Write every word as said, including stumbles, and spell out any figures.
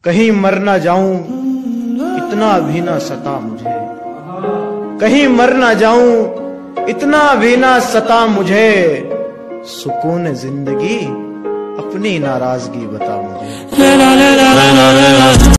कहीं मर ना जाऊं इतना भी ना सता मुझे, कहीं मर ना जाऊं इतना भी ना सता मुझे, सुकून जिंदगी अपनी नाराजगी बता मुझे।